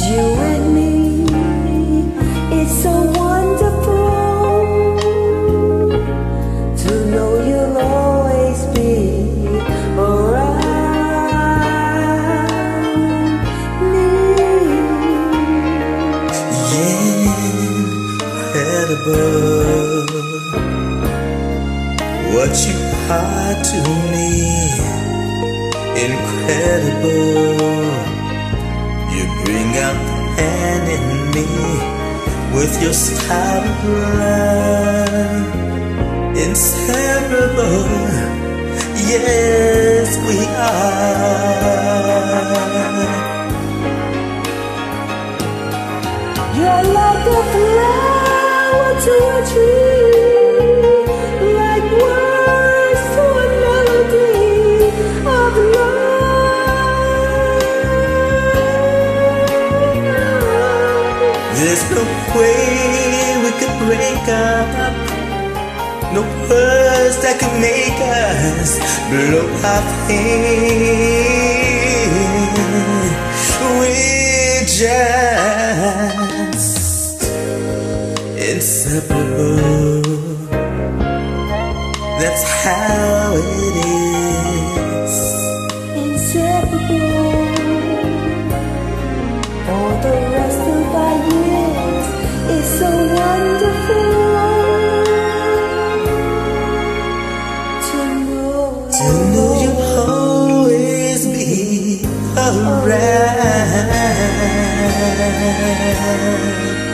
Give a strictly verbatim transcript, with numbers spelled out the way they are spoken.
You and me, it's so wonderful to know you'll always be around me. Incredible what you are to me. Incredible, you bring out the man in me with your style of love. Inseparable, yes we are. You're like a flower to a tree, like words to a melody of love. There's no way we could break up, no words that could make us blow our pain. We're just inseparable. That's how it is. Inseparable. For the rest of our years is so wonderful to know, to know you'll always be around.